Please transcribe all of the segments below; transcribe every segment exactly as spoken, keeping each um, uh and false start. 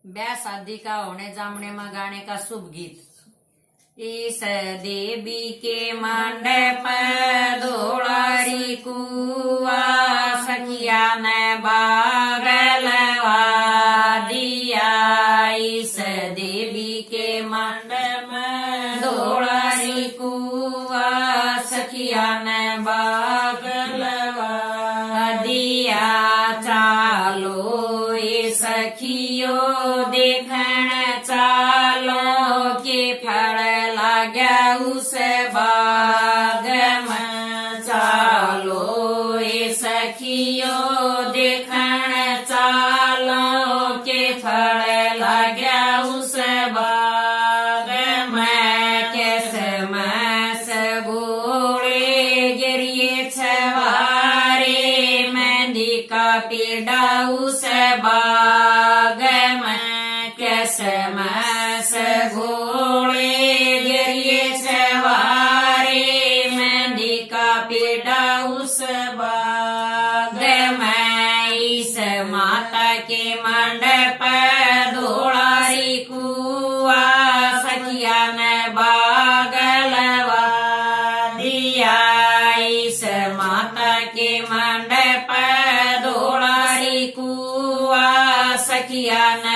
ब्याह शादी का होने जामने में गाने का शुभ गीत। इस देवी के मंडप धोलारी कुआ सखिया ने बागलवा दिया। इस देवी के मंडप धोलारी कुआ सखिया ने बागलवा दिया। चालो सखियो देखण चालो के फल लगा उस बाग में। चालो ए सखियो देखण चालो के फल लगा उस बाग में। कैसे मास गोड़े गिरिए छवारे मेहंदी का पीड़ा उस बाग में। कैसे मास घोड़े गिरिए छवारे मेहंदी का पीड़ा उस बाग में। इस माता के मंडप धोलारी कुआ सखिया ने बागलवा दिया। इस माता के मंडप धोलारी कुआ सखिया ने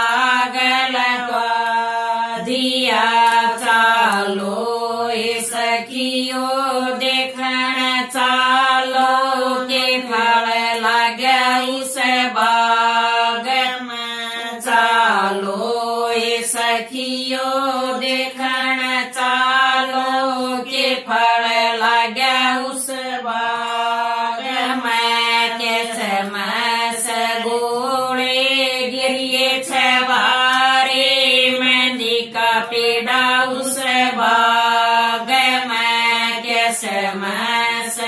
बागलवा दिया। चालो ए सखियो देखण चालो के फल लगा उस बाग में। चालो ए सखियो देखण चालो के फल लगा उस बाग में। कैसे मास गोड़े गिरिए छवारे मेहंदी का पीड़ा उस बाग में। कैसे मास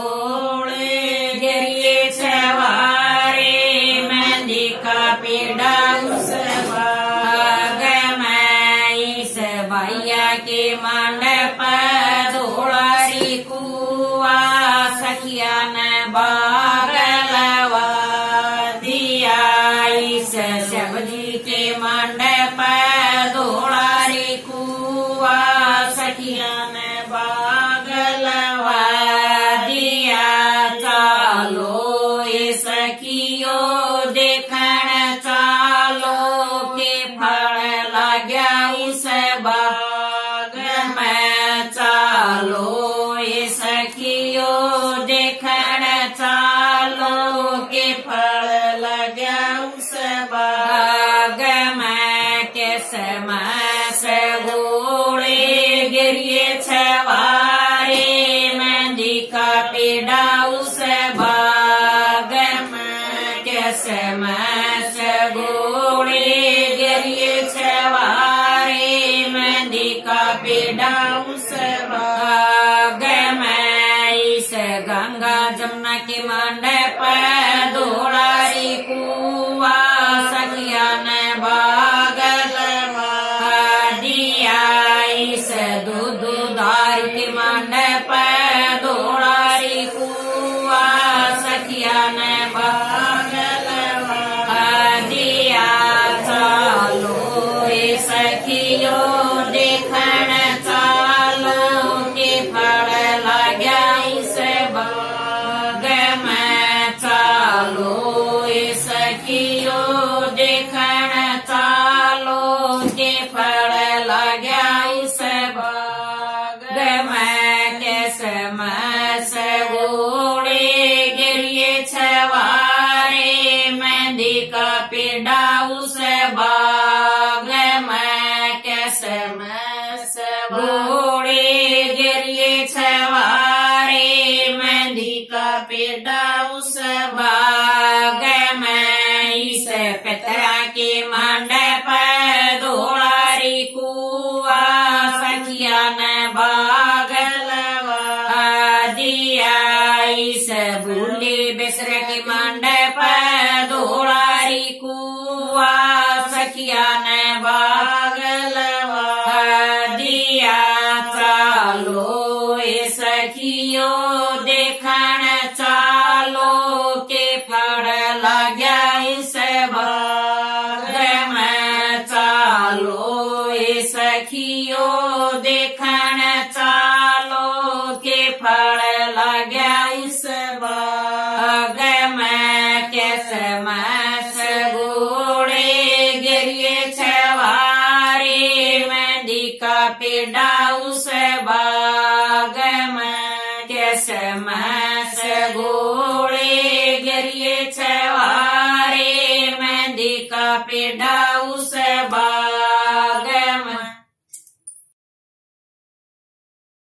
घोड़े गिरिए छवारे मेहंदी का पीड़ा उस बाग में। इस भैया के मंडप धोलारी कुआ सखिया ने बागलवा दिया। इस शिवजी के मंडप धोलारी कुआ सखिया ने बागलवा दिया। चालो ए सखियो देखण चालो के फल लगा उस बाग में। चालो ए सखियो देखण चालो के फल लगा उस बाग में। कैसे मास घोड़े गिरिए छवारे मेहंदी का पीड़ा उस बाग में। कैसे मास घोड़े गिरिए छवारे मेहंदी का पीड़ा उस बाग में। इस गंगा जमुना के मंडप धोलारी कुआ सखिया ने बागलवा दिया। इस दूध धार के मंडप धोलारी कुआ सखिया ने बागलवा दिया। चालो ए सखियो देखण चालो के फल लगा इस बाग में। चालो ए सखियो देखण चालो के फल लगा इस बाग में। कैसे मास घोड़े गिरिए छवारे मेहंदी का पीड़ा उस बाग में। कैसे मास घोड़े गिरिए छवारे मेहंदी का पीड़ा उस बाग में। इस पितरा के मंडप धोलारी कुआ सखिया ने बागलवा दिया। इस भूले बेसर के मंडप धोलारी कुआ सखिया ने बागलवा दिया। चालो ए सखियो देखण चालो के फल लगा इस बाग में। पेड़ा उस